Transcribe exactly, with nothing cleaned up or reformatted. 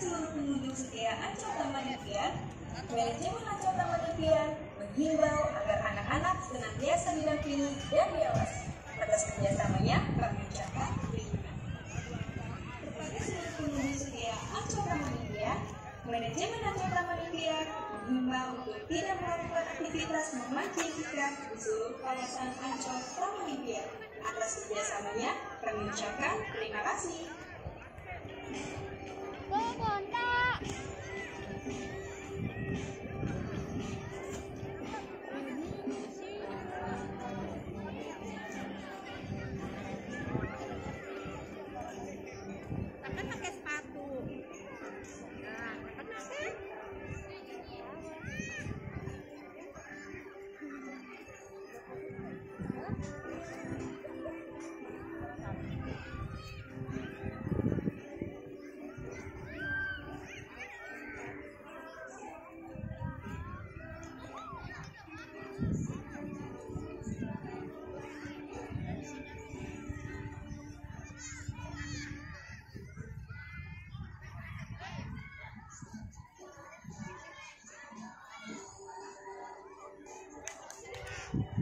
seluruh pengunjung setia Ancol Taman Impian, manajemen Ancol Taman Impian menghimbau agar anak-anak senantiasa didampingi dan diawasi. Atas kerjasamanya, kami ucapkan terima kasih. Kepada seluruh pengunjung setia Ancol Taman Impian, manajemen Ancol Taman Impian menghimbau untuk tidak melakukan aktivitas memancing ikan di seluruh kawasan Ancol Taman Impian. Atas kerjasamanya, kami ucapkan terima kasih. You